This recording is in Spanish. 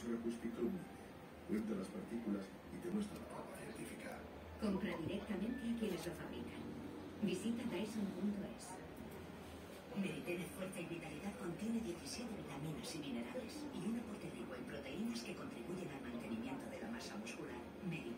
profesora Cuspito cuenta las partículas y te muestra la prueba científica. Compra directamente a quienes lo fabrican. Visita Dyson.es. Meritene Fuerza y Vitalidad contiene 17 vitaminas y minerales y un aporte rico en proteínas que contribuyen al mantenimiento de la masa muscular.